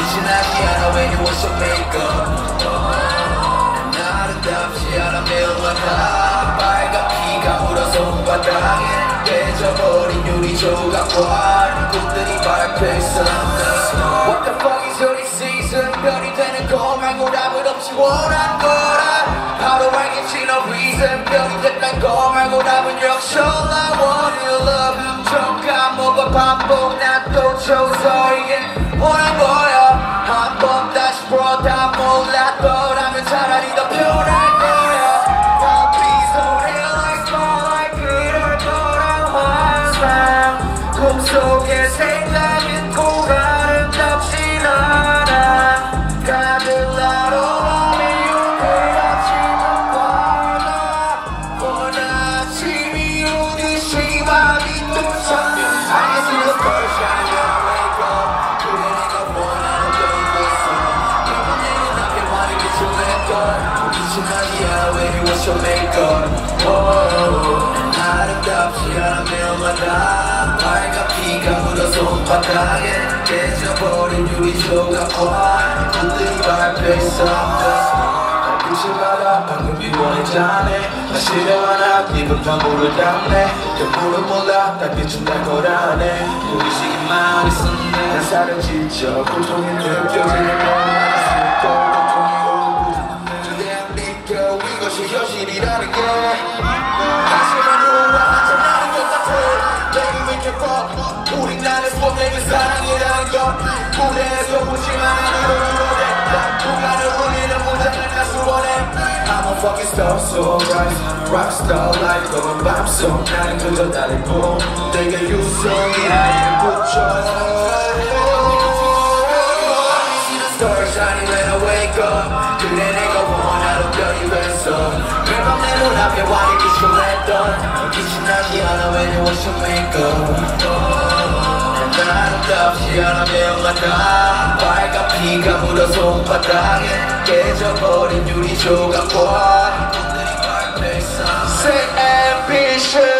빛이 나지 않아 when you wash your makeup. 아름답지 않아 매일마다 빨간 피가 묻어서 손바닥에 깨져버린 유리 조각과 꽃들이 밟혀 있어. What the fuck is your season? 별이 되는 거 말고 답은 없이 원한 거라 바로 알겠지 no reason. 별이 됐단 거 말고 답은 역시 all I want is love. 좀 까먹어 반복 난 또 줘서 이게 원한 거야. 한 번 다시 풀어 다 몰랐더라면 차라리 더 편할 거야. 다 비소리 like small like 그럴 거란 환상. 꿈속의 생각은 꼭 아름답진 않아. 다들 나로 맘에 용기가 치는 거야. 뻔한 아침이 오듯이 맘이 또 잠겨. I see the first shine when I wake up. 그래 내가 원하는 별이 있어. 매번 내 눈앞에 많이 비춰냈던 빛이 나지 않아 when you wash your makeup. 아름답지 않아 매일마다 빨간 피가 묻어 손바닥에 깨져버린 유리 조각과 꽃들이 밟혀 있어. 빛을 받아 방금 비워냈잖아. 마시려 하나 비겁한 물을 담네. 결국은 몰라 달빛은 날 거라네. 우리시기만 있었네. 난 살을 지쳐 고통이 느껴지는 건 슬퍼 고통이 오고 그대는 느껴 이것이 현실이라는 게 다시는 후회하지 않을 것 같아. Baby we can fuck. 우린 나를 뽐내는 사랑이라는 건 무대에서 보지만 아니로 누가를 울리는 무장을 다시 원해. I'm a fucking star so bright rockstar life 너는 밤속 나는 그저 나를 봄 내게 유성이라에 붙여. Stars shining when I wake up. 그래 내가 원하는 별이 됐어. 매번 내 눈앞에 환히 비춰냈던 빛이 나지 않아 when you wash your makeup. 아름답지 않아 매일마다 빨간 피가 묻어 손바닥에 깨져버린 유리 조각과 꽃들이 밟혀 있어. Say ambition